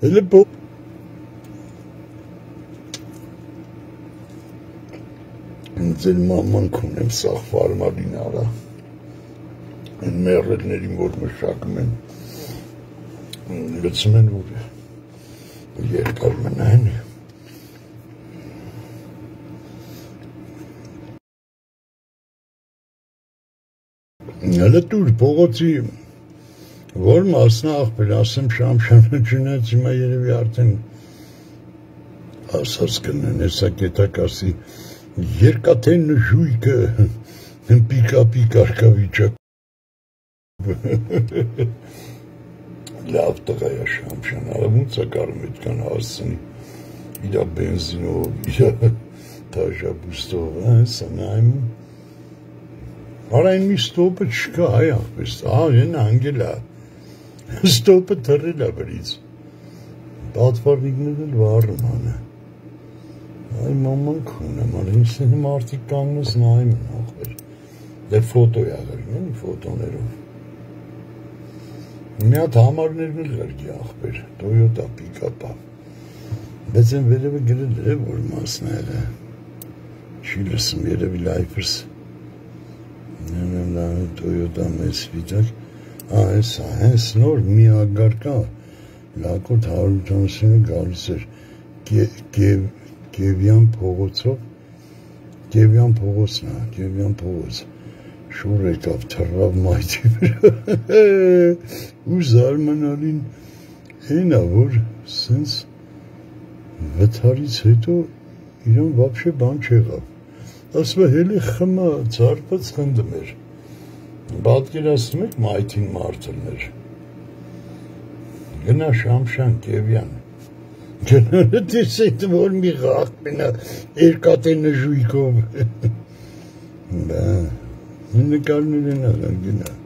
Hele bu Ձեր մաման կունեմ սաղ վարմալին արա, են մեղրելներին, որ մշակում են, լծում են, որ երկար մնային, Հələ դուր փողոցի որ մասնա աղբեր ասեմ շամշանը չունեց հիմա երևի արդեն ասած կնեն հեսա կետակասի երկաթեն ժույկը պիկապի կարգավիճակ լավ տղայա շամշան ոնց է կարում այդքան հասցնի իրա բենզինով իրա տաժաբուստով հեսա նայում Արայն մի ստոպը չկա այ աղպես, են անգել է, ստոպը թրել է վրից, պատվարնիկներ էլ վարում անը, այ մաման քունեմ, ինձ հնում արդիկ կանգնես նայում են աղբեր, դե ֆոտո յաղերին են ֆոտոներով, մի հատ համարներն էլ գրգի աղբեր, Toyota Pick-up-ա, բայց են վերևը գրել է, որ մասները, չի լսում երևի լայվրս, Toyota մեծ վիճակ, հենց նոր մի ագար կա, լակոտ 180-ը գալիս էր Կևյան փողոցով, Կևյան փողոցն է, Կևյան փողոց, շուր եկավ թռավ մայթի վրա, ու զարմանալին են է, որ սենց վթարից հետո իրան վապշե բան չեղավ, ասում է հելի խմա ծարպած խնդում էր, բատկերացնում եք մայթին մարդրներ, գնա շամշան Կևյան, գնա տեսեք որ մի ղաղ մենա երկատենը ժույկով, նկարներ են աղան գնա,